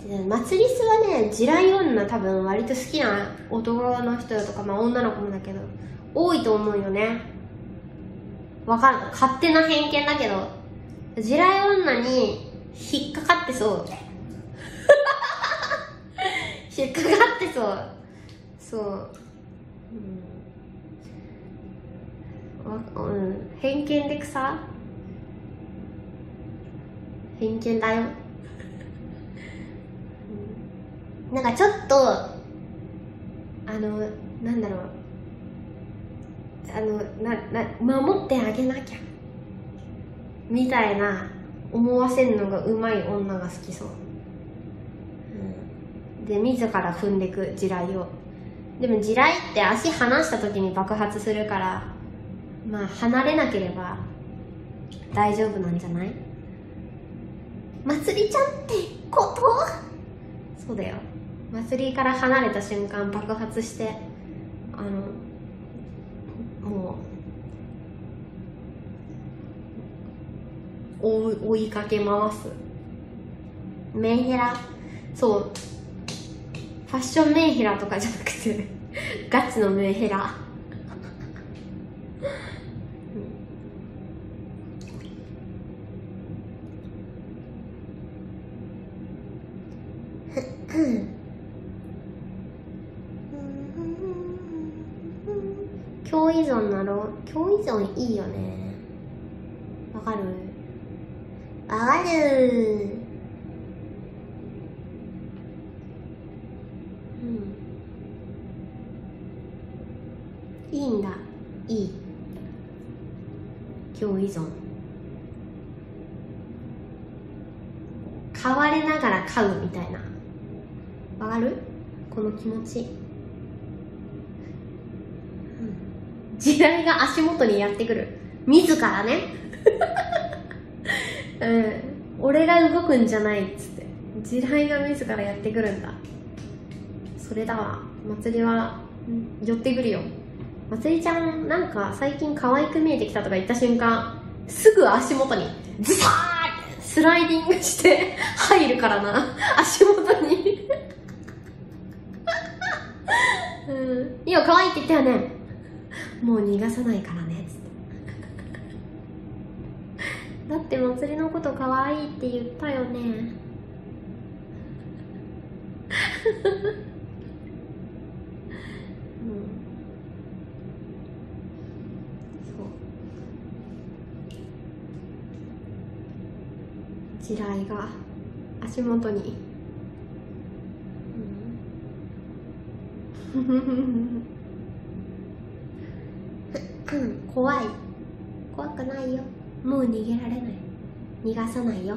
祭りすはね、地雷女多分割と好きな男の人とか、まあ女の子もだけど多いと思うよね。わかんない、勝手な偏見だけど地雷女に引っかかってそう引っかかってそう、偏見で草、偏見だよなんかちょっとなんだろう、守ってあげなきゃみたいな思わせるのがうまい女が好きそう、で自ら踏んでく地雷を。でも地雷って足離した時に爆発するから、まあ離れなければ大丈夫なんじゃない？まつりちゃんってこと？そうだよ、まつりから離れた瞬間爆発して、もう追いかけ回す。メンヘラ、そう、ファッションメンヘラとかじゃなくてガチのメンヘラ共依存なの？共依存いいよね。わかる？わかる。いいんだ。いい。共依存。飼われながら飼うみたいな。わかる？この気持ち。地雷が足元にやってくる。自らね。俺が動くんじゃないっつって。地雷が自らやってくるんだ。それだわ。まつりは寄ってくるよ。まつりちゃんなんか最近可愛く見えてきたとか言った瞬間、すぐ足元にズサーってスライディングして入るからな、足元に今可愛いって言ったよね、もう逃がさないからねつってだってまつりのこと可愛いって言ったよね地雷が足元に、怖くないよ、もう逃げられない、逃がさないよ。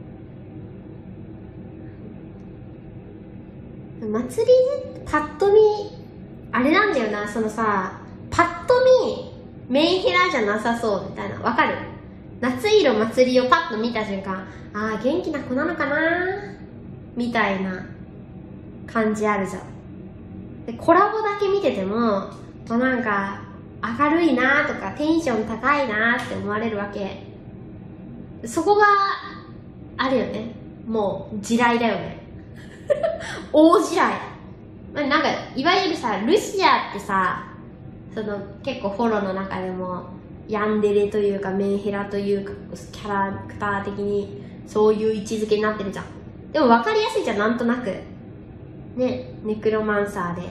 祭りパッと見あれなんだよな、そのさ、パッと見メンヘラじゃなさそうみたいな、わかる？夏色祭りをパッと見た瞬間、ああ元気な子なのかなみたいな感じあるじゃん。でコラボだけ見ててもなんか明るいなとかテンション高いなって思われるわけ。そこがあるよね、もう地雷だよね大地雷。なんかいわゆるさ、ルシアってさ、その結構フォローの中でもヤンデレというかメンヘラというかキャラクター的にそういう位置づけになってるじゃん。でも分かりやすいじゃん、なんとなくね、ネクロマンサーで、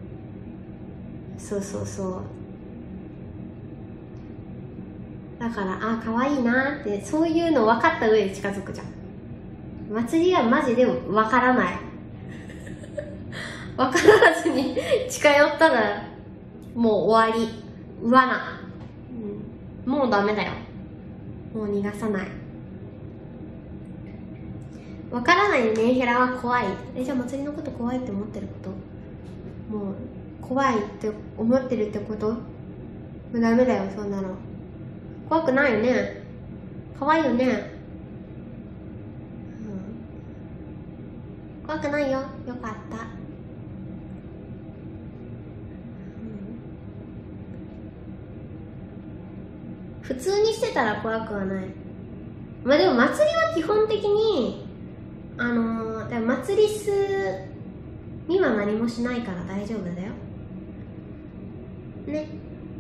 そうだから、あ、可愛いなって、そういうの分かった上で近づくじゃん。祭りはマジで分からない分からずに近寄ったらもう終わり、罠、もうダメだよ、もう逃がさない。分からないメンヘラは怖い。じゃあ祭りのこと怖いって思ってること、もう怖いって思ってるってこと、もうダメだよ、そんなの。怖くないよね、可愛いよね、怖くないよ、よかった、普通にしてたら怖くはない。まあでも祭りは基本的にでもマツリスには何もしないから大丈夫だよね。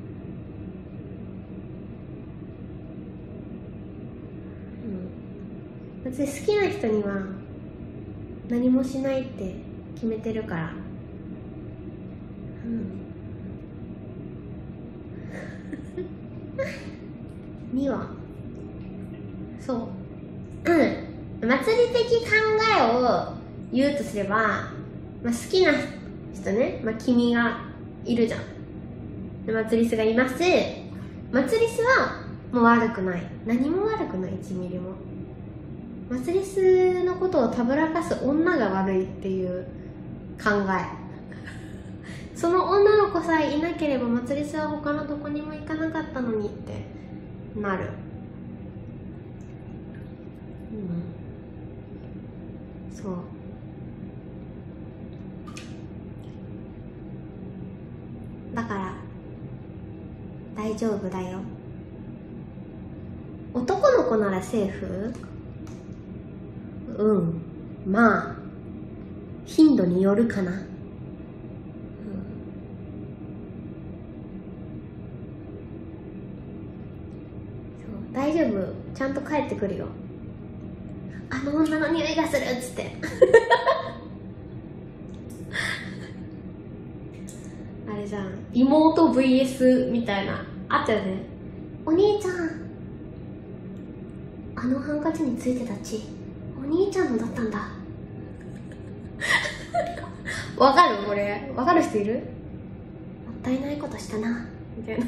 別に好きな人には何もしないって決めてるから。にはそう祭り的考えを言うとすれば、好きな人ね、君がいるじゃん。でマツリスがいます。マツリスはもう悪くない、何も悪くない、1ミリも。マツリスのことをたぶらかす女が悪いっていう考えその女の子さえいなければマツリスは他のどこにも行かなかったのにってなる。そうだから大丈夫だよ。男の子ならセーフ？まあ頻度によるかな。そう大丈夫、ちゃんと帰ってくるよ。あの女の匂いがするっつってあれじゃん、妹 VS みたいなあったよね。お兄ちゃん、あのハンカチについてた血お兄ちゃんのだったんだわかる？これわかる人いる？もったいないことしたなみたいな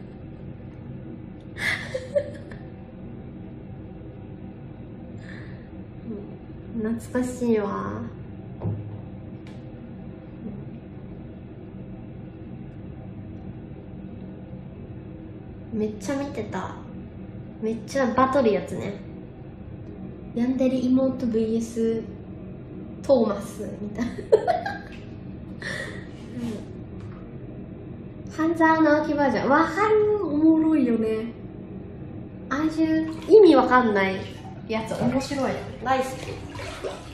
懐かしいわ。めっちゃ見てた。めっちゃバトるやつね。ヤンデレ妹 VS トーマスみたいな半沢直樹バージョンわかる。おもろいよね。ああいう意味わかんないやつ面白い。大好き。